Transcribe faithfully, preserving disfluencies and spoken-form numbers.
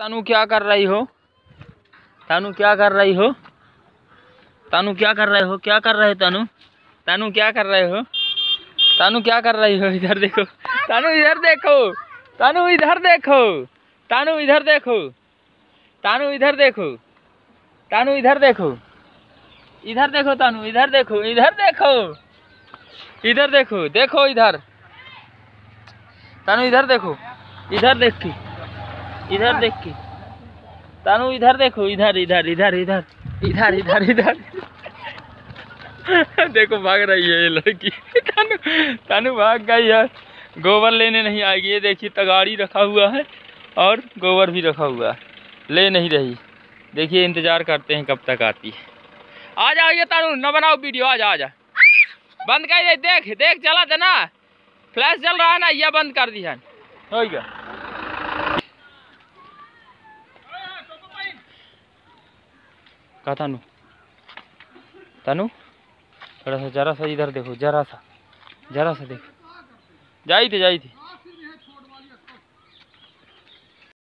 तानू क्या कर रही हो? तानू क्या कर रही हो? तानू क्या कर रहे हो? क्या कर रहे हो तानू? तानू क्या कर रहे हो? तानू क्या कर रही हो? इधर देखो तानू, इधर देखो तानू, इधर देखो तानू, इधर देखो तानू, इधर देखो तानू, इधर देखो, इधर देखो तानू, इधर देखो, इधर देखो, इधर देखो, देखो इधर तानू, इधर देखो, इधर देख के, इधर देख के तानू, इधर देखो, इधर इधर इधर इधर इधर इधर इधर देखो भाग रही है ये लड़की। तानू तानू भाग गई है, गोबर लेने नहीं आएगी। ये देखिए तगाड़ी रखा हुआ है और गोबर भी रखा हुआ है, ले नहीं रही। देखिए इंतजार करते हैं कब तक आती है। आ जाइए तानू, न बनाओ वीडियो, आ जा आ जा, बंद कर दे। देख देख चला था ना, फ्लैश चल रहा है ना, यह बंद कर दिया हो गया। कहा तानू, तानू थोड़ा सा, जरा सा इधर देखो, जरा सा, जरा सा देखो, जाई थी जाई थी